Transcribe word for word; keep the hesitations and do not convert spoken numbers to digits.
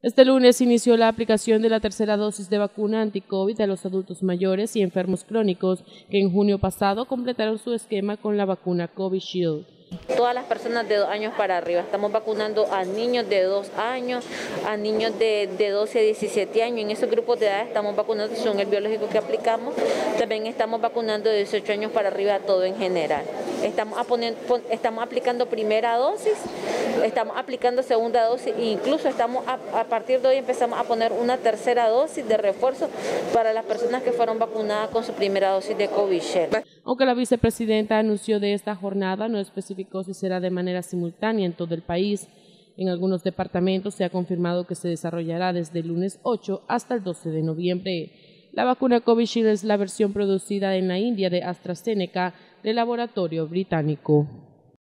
Este lunes inició la aplicación de la tercera dosis de vacuna anti-COVID a los adultos mayores y enfermos crónicos que en junio pasado completaron su esquema con la vacuna Covishield. Todas las personas de dos años para arriba. Estamos vacunando a niños de dos años, a niños de, de doce a diecisiete años. En esos grupos de edad estamos vacunando, son el biológico que aplicamos. También estamos vacunando de dieciocho años para arriba, todo en general. Estamos, a poner, estamos aplicando primera dosis, estamos aplicando segunda dosis e incluso estamos a, a partir de hoy empezamos a poner una tercera dosis de refuerzo para las personas que fueron vacunadas con su primera dosis de Covishield. Aunque la vicepresidenta anunció de esta jornada, no especificó si será de manera simultánea en todo el país. En algunos departamentos se ha confirmado que se desarrollará desde el lunes ocho hasta el doce de noviembre. La vacuna Covishield es la versión producida en la India de AstraZeneca del laboratorio británico.